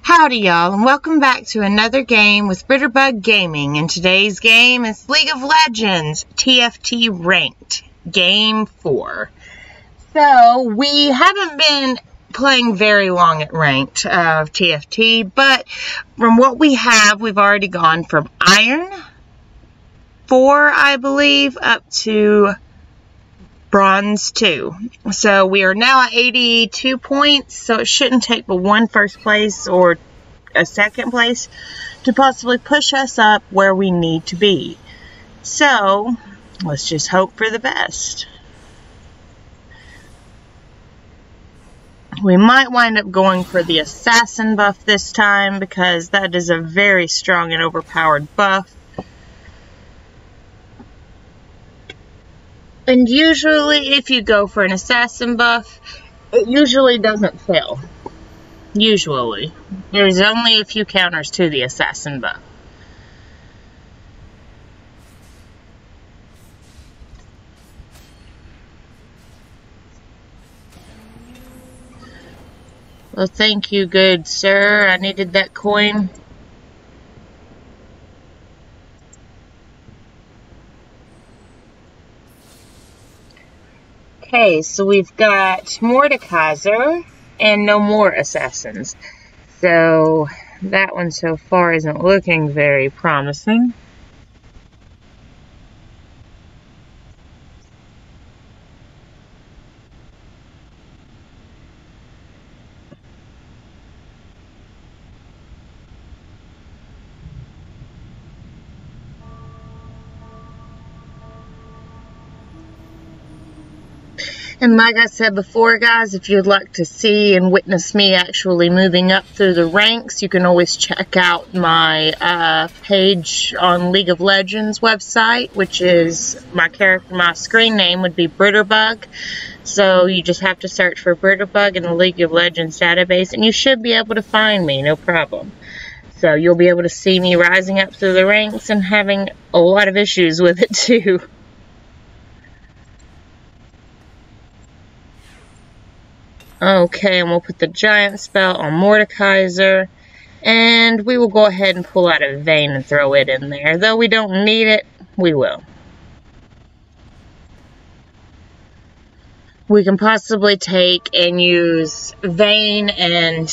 Howdy y'all, and welcome back to another game with Britterbug Gaming, and today's game is League of Legends T.F.T Ranked, Game 4. So, we haven't been playing very long at Ranked of T.F.T, but from what we have, we've already gone from Iron 4, I believe, up to Bronze 2. So we are now at 82 points, so it shouldn't take but one first place or a second place to possibly push us up where we need to be. So let's just hope for the best. We might wind up going for the assassin buff this time because that is a very strong and overpowered buff. And usually, if you go for an assassin buff, it usually doesn't fail. Usually. There's only a few counters to the assassin buff. Well, thank you, good sir. I needed that coin. Okay, so we've got Mordekaiser and no more assassins. So that one so far isn't looking very promising. And like I said before, guys, if you'd like to see and witness me actually moving up through the ranks, you can always check out my page on League of Legends website, which is my screen name would be Britterbug. So you just have to search for Britterbug in the League of Legends database, and you should be able to find me, no problem. So you'll be able to see me rising up through the ranks and having a lot of issues with it too. Okay, and we'll put the giant spell on Mordekaiser, and we will go ahead and pull out a Vayne and throw it in there. Though we don't need it, we will. We can possibly take and use Vayne and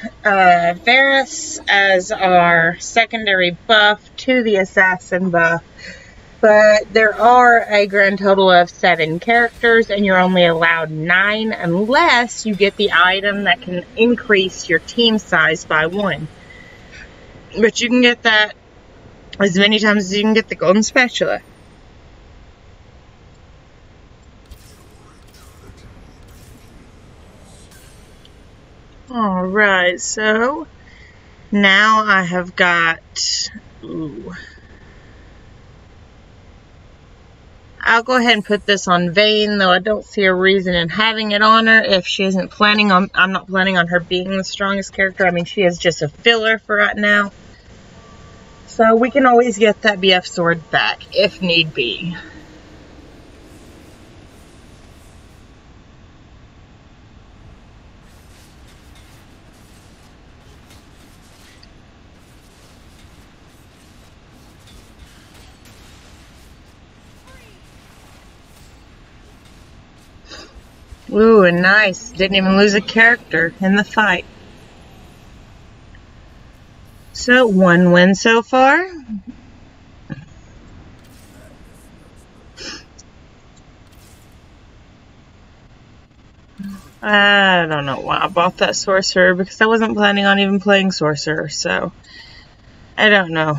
Varus as our secondary buff to the assassin buff. But there are a grand total of 7 characters, and you're only allowed 9 unless you get the item that can increase your team size by 1. But you can get that as many times as you can get the golden spatula. Alright, so now I have got... I'll go ahead and put this on Vayne, though I don't see a reason in having it on her if she isn't planning on... I'm not planning on her being the strongest character. I mean, she is just a filler for right now. So we can always get that BF sword back if need be. Ooh, and nice. Didn't even lose a character in the fight. So, 1 win so far. I don't know why I bought that sorcerer, because I wasn't planning on even playing sorcerer, so I don't know.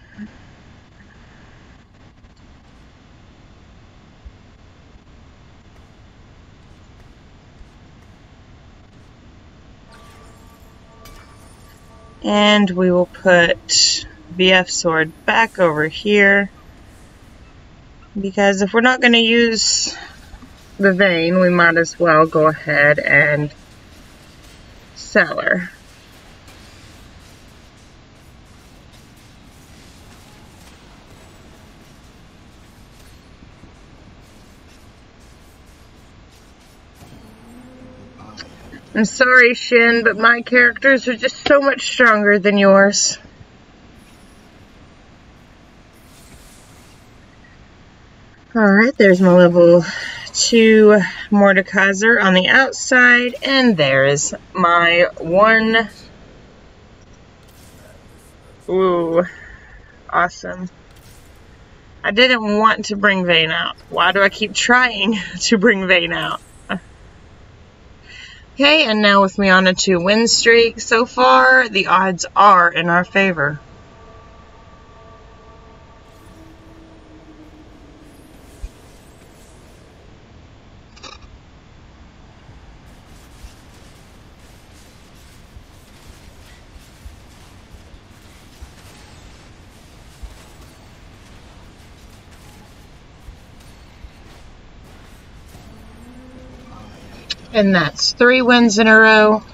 And we will put BF sword back over here, because if we're not going to use the Vayne, we might as well go ahead and sell her. I'm sorry, Shin, but my characters are just so much stronger than yours. Alright, there's my level 2 Mordekaiser on the outside, and there's my one. Ooh, awesome. I didn't want to bring Vayne out. Why do I keep trying to bring Vayne out? Okay, and now with me on a 2-win streak so far, the odds are in our favor. And that's 3 wins in a row.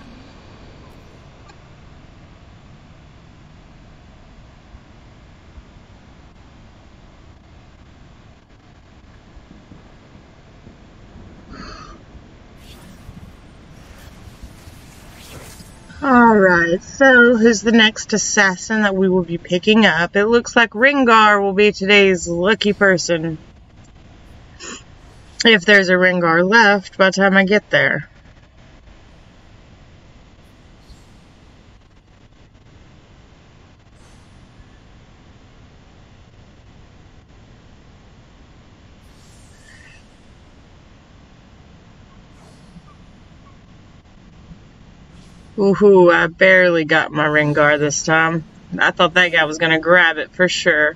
Alright, so who's the next assassin that we will be picking up? It looks like Rengar will be today's lucky person. If there's a Rengar left by the time I get there. Ooh, I barely got my Rengar this time. I thought that guy was going to grab it for sure.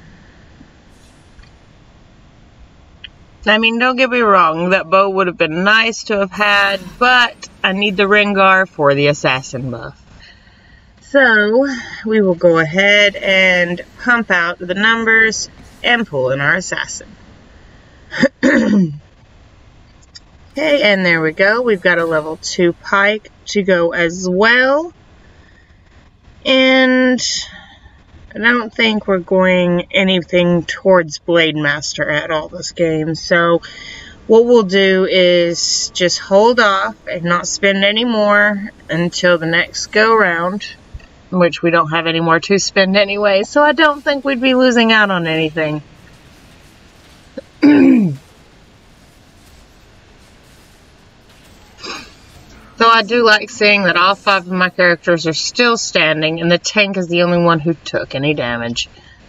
I mean, don't get me wrong, that bow would have been nice to have had, but I need the Rengar for the assassin buff. So, we will go ahead and pump out the numbers and pull in our assassin. Okay, and there we go. We've got a level 2 Pike to go as well. And I don't think we're going anything towards Blade Master at all this game. So what we'll do is just hold off and not spend any more until the next go round, which we don't have any more to spend anyway. So I don't think we'd be losing out on anything. Though I do like seeing that all 5 of my characters are still standing and the tank is the only one who took any damage.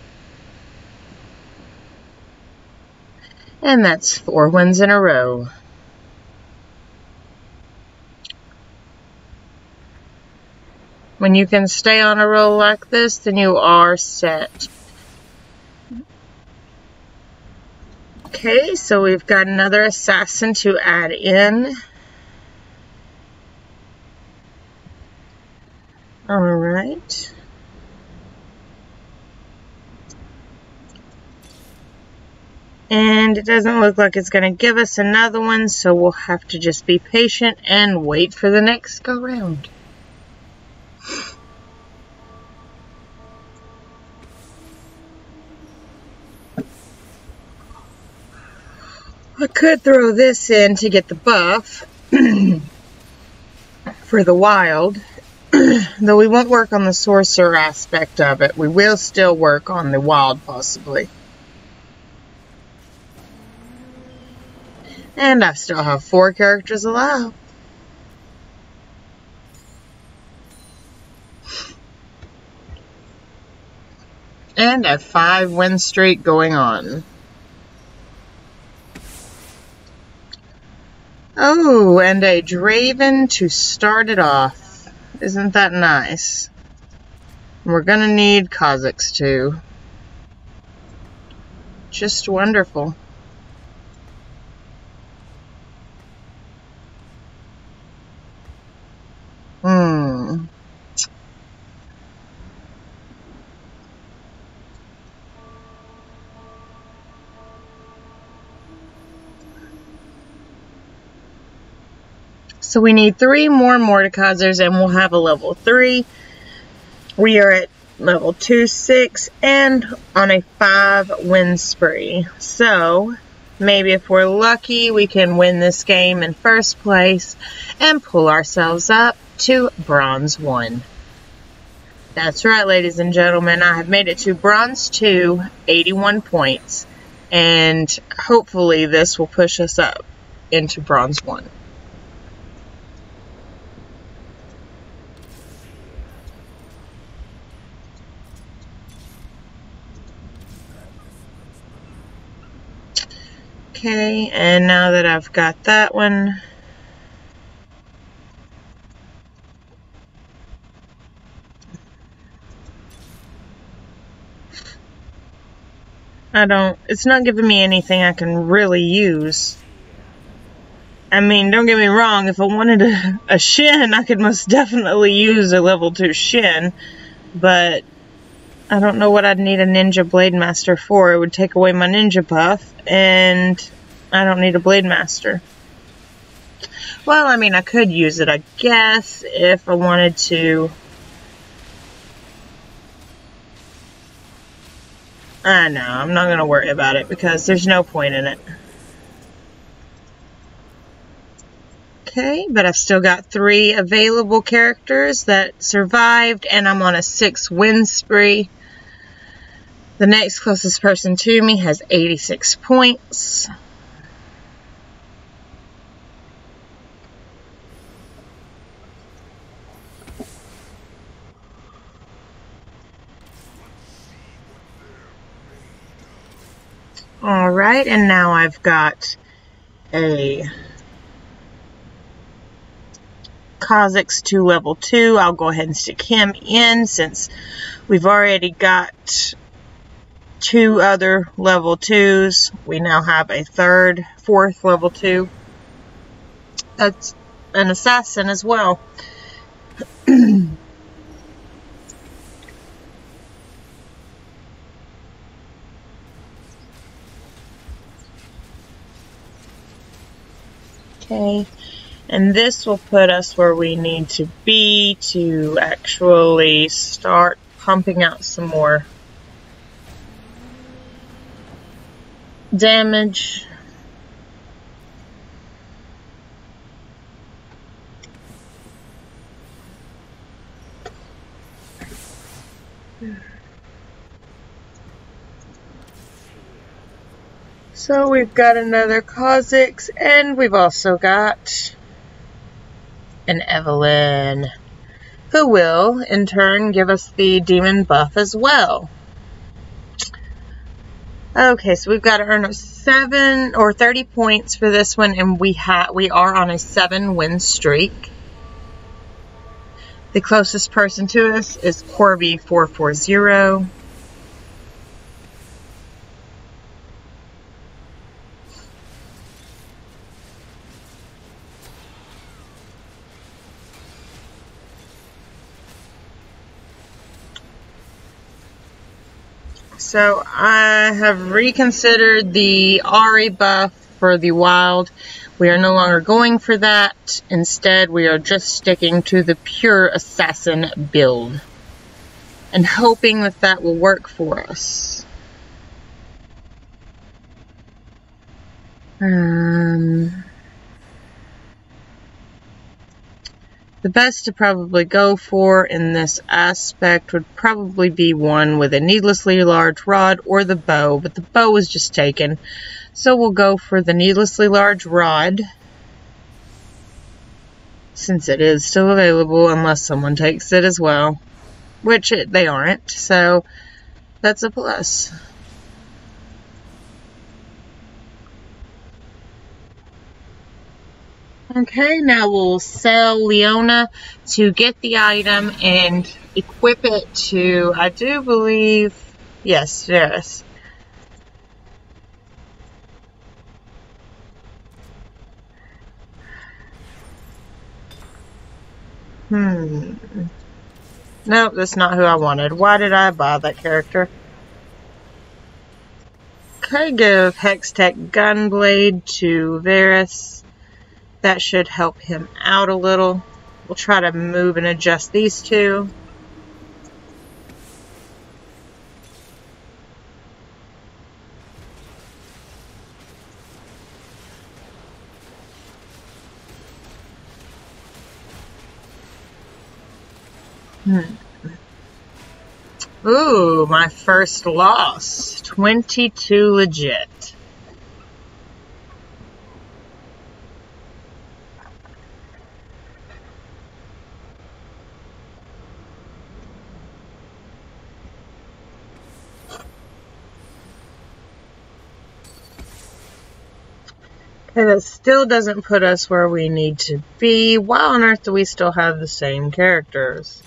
And that's 4 wins in a row. When you can stay on a roll like this, then you are set. Okay, so we've got another assassin to add in. Alright. And it doesn't look like it's going to give us another one, so we'll have to just be patient and wait for the next go round. I could throw this in to get the buff for the wild. Though we won't work on the sorcerer aspect of it, we will still work on the wild possibly. And I still have 4 characters alive. And a 5-win streak going on. Oh, and a Draven to start it off. Isn't that nice? We're gonna need Kha'Zix too. Just wonderful. So we need 3 more Mordekaisers and we'll have a level 3. We are at level 2, 6, and on a 5-win spree. So Maybe if we're lucky, we can win this game in first place and pull ourselves up to Bronze 1. That's right, ladies and gentlemen. I have made it to Bronze 2, 81 points. And hopefully this will push us up into Bronze 1. Okay, and now that I've got that one, it's not giving me anything I can really use. I mean, don't get me wrong, if I wanted a Shin, I could most definitely use a level 2 Shin, but I don't know what I'd need a Ninja Blade Master for. It would take away my Ninja buff, and I don't need a Blade Master. Well, I mean, I could use it, I guess, if I wanted to. I know, I'm not going to worry about it because there's no point in it. Okay, but I've still got 3 available characters that survived, and I'm on a 6 win spree. The next closest person to me has 86 points. Alright, and now I've got a Kha'Zix to level 2. I'll go ahead and stick him in since we've already got 2 other level 2s. We now have a 4th level 2. That's an assassin as well. Okay, and this will put us where we need to be to actually start pumping out some more damage. So we've got another Kha'Zix, and we've also got an Evelyn, who will, in turn, give us the demon buff as well. Okay, so we've got to earn 7 or 30 points for this one, and we are on a 7 win streak. The closest person to us is Corby440. So I have reconsidered the Ari buff for the wild. We are no longer going for that. Instead, we are just sticking to the pure assassin build and hoping that that will work for us. The best to probably go for in this aspect would probably be one with a needlessly large rod or the bow, but the bow was just taken. So we'll go for the needlessly large rod, since it is still available unless someone takes it as well, which they aren't, so that's a plus. Okay, now we'll sell Leona to get the item and equip it to, I do believe, yes, Varys. Nope, that's not who I wanted. Why did I buy that character? Okay, give Hextech Gunblade to Varys. That should help him out a little. We'll try to move and adjust these two. Ooh, my first loss. 22 legit. Okay, that still doesn't put us where we need to be. Why on earth do we still have the same characters?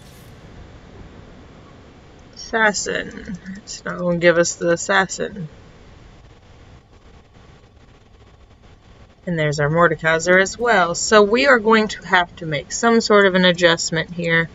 Assassin. It's not going to give us the assassin. And there's our Mordekaiser as well. So we are going to have to make some sort of an adjustment here.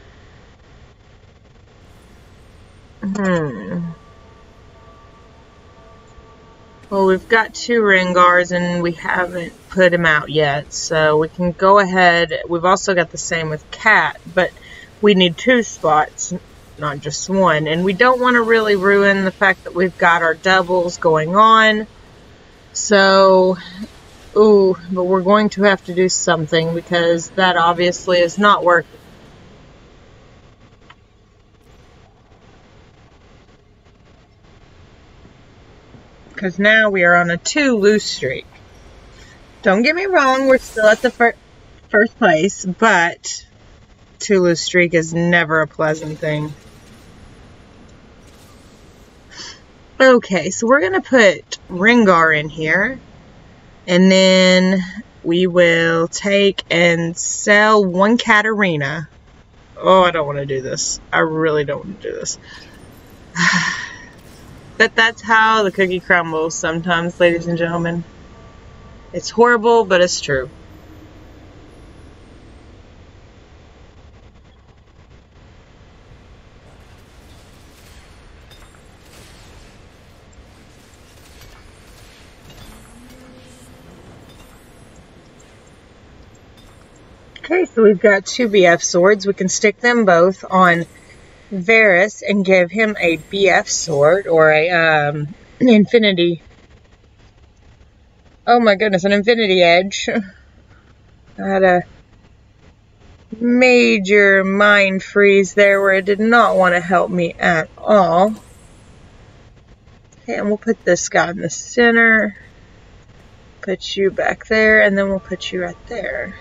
Well, we've got 2 Rengars and we haven't put him out yet. So we can go ahead. We've also got the same with Cat, but we need 2 spots, not just 1. And we don't want to really ruin the fact that we've got our doubles going on. So, ooh, but we're going to have to do something because that obviously is not working. Because now we are on a 2 lose streak. Don't get me wrong, we're still at the first place, but 2 lose streak is never a pleasant thing. Okay, so we're going to put Rengar in here, and then we will take and sell 1 Katarina. Oh, I don't want to do this. I really don't want to do this. But that's how the cookie crumbles sometimes, ladies and gentlemen. It's horrible, but it's true. Okay, so we've got 2 BF swords. We can stick them both on Varus and give him a BF sword or a infinity. Oh my goodness, an infinity edge. I had a major mind freeze there where it did not want to help me at all. Okay, and we'll put this guy in the center. Put you back there, and then we'll put you right there.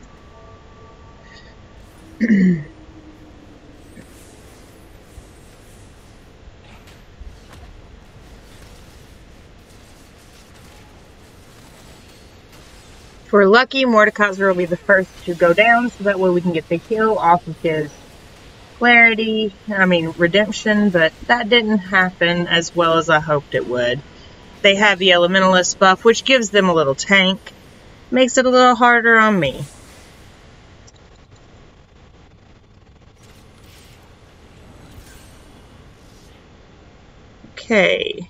If we're lucky, Mordekaiser will be the first to go down, so that way we can get the kill off of his redemption, but that didn't happen as well as I hoped it would. They have the Elementalist buff, which gives them a little tank. Makes it a little harder on me. Okay.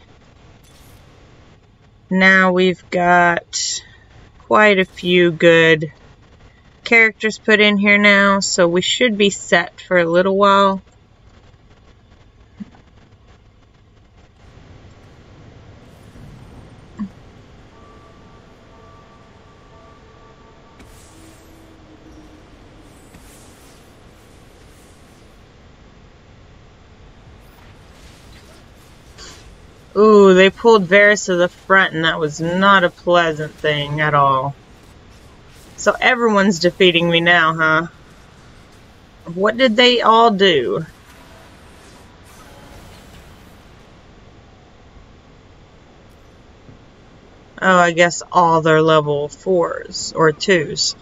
Now we've got quite a few good characters put in here now, so we should be set for a little while. Ooh, they pulled Varus to the front, and that was not a pleasant thing at all. So everyone's defeating me now, huh? What did they all do? Oh, I guess all their level 4s or 2s.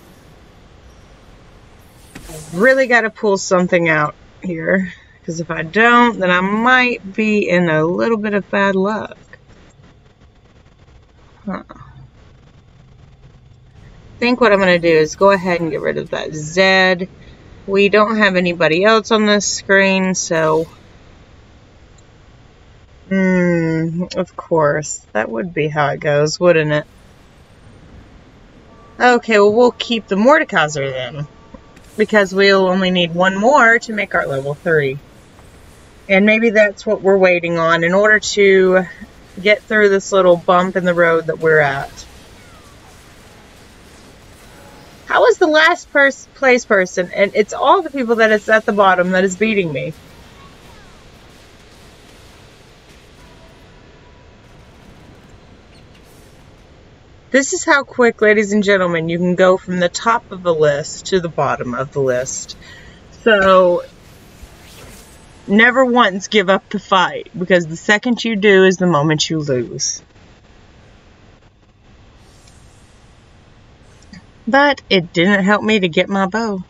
Really got to pull something out here. Because if I don't, then I might be in a little bit of bad luck. Huh. I think what I'm going to do is go ahead and get rid of that Z. We don't have anybody else on this screen, so... of course. That would be how it goes, wouldn't it? Okay, well, we'll keep the Mordekaiser then. Because we'll only need 1 more to make our level 3. And maybe that's what we're waiting on in order to get through this little bump in the road that we're at. How is the last place person, and it's all the people that is at the bottom that is beating me. This is how quick, ladies and gentlemen, you can go from the top of the list to the bottom of the list. So, never once give up the fight, because the second you do is the moment you lose. But it didn't help me to get my bow.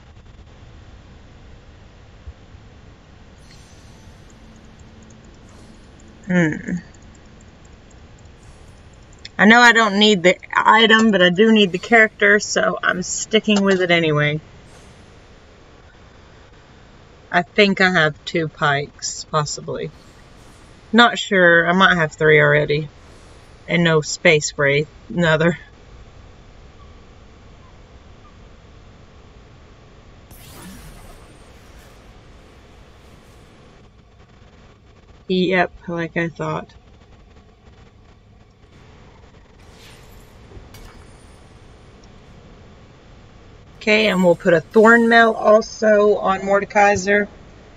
I know I don't need the item, but I do need the character, so I'm sticking with it anyway. I think I have 2 pikes, possibly. Not sure. I might have 3 already. And no space wraith. Another. Yep, like I thought. Okay, and we'll put a thorn mail also on Mordekaiser.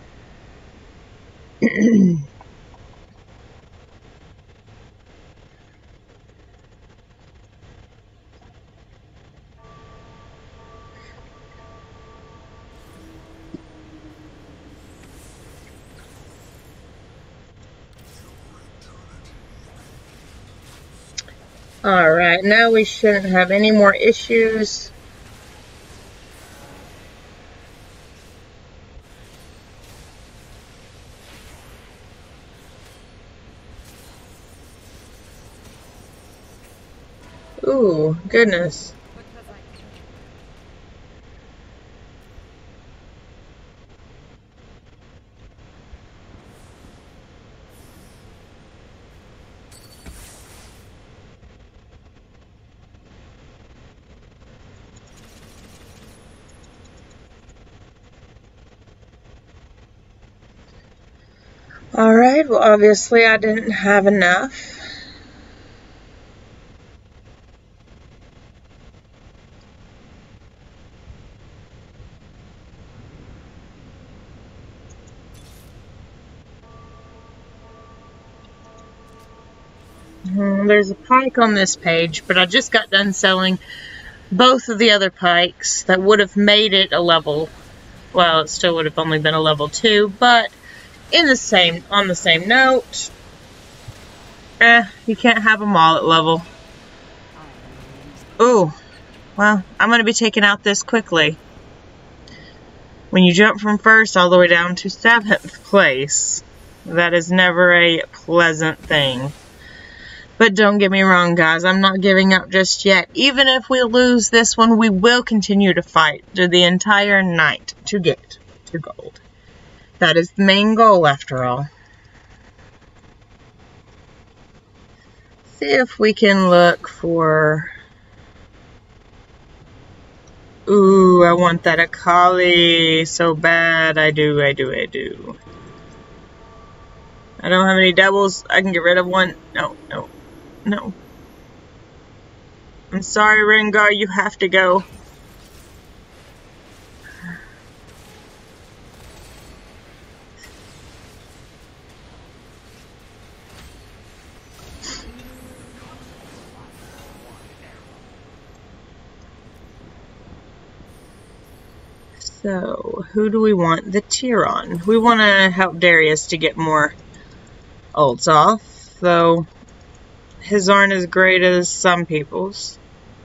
Alright, now we shouldn't have any more issues. Ooh, goodness. Alright, well obviously I didn't have enough. There's a pike on this page, but I just got done selling both of the other pikes that would have made it a level. Well, it still would have only been a level 2, but on the same note, you can't have them all at level. Ooh, well, I'm going to be taking out this quickly. When you jump from 1st all the way down to 7th place, that is never a pleasant thing. But don't get me wrong, guys, I'm not giving up just yet. Even if we lose this one, we will continue to fight through the entire night to get to gold. That is the main goal, after all. See if we can look for... Ooh, I want that Akali so bad. I do. I don't have any doubles. I can get rid of one. No. I'm sorry, Rengar, you have to go. So, who do we want the tier on? We want to help Darius to get more ults off, though his aren't as great as some people's.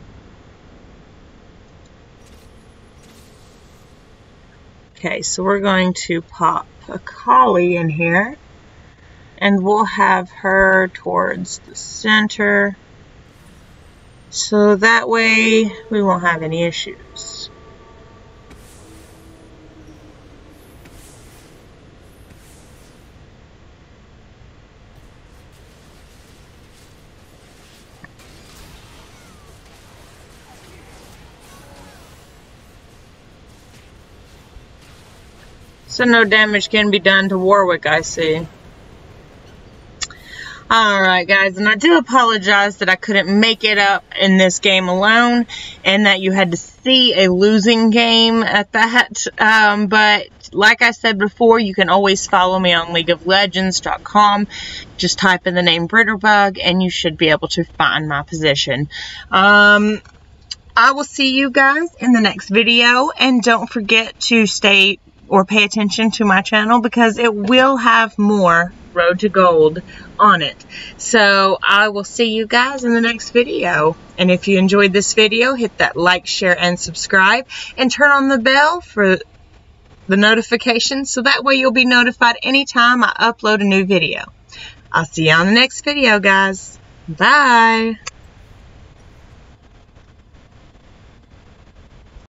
Okay, so we're going to pop Akali in here, and we'll have her towards the center, so that way we won't have any issues. So no damage can be done to Warwick, I see. Alright guys, and I do apologize that I couldn't make it up in this game alone and that you had to see a losing game at that, but like I said before, you can always follow me on LeagueOfLegends.com. Just type in the name Britterbug and you should be able to find my position. I will see you guys in the next video, and don't forget to stay or pay attention to my channel because it will have more Road to Gold on it. So I will see you guys in the next video. And if you enjoyed this video, hit that like, share, and subscribe, and turn on the bell for the notifications so that way you'll be notified anytime I upload a new video. I'll see you on the next video, guys. Bye.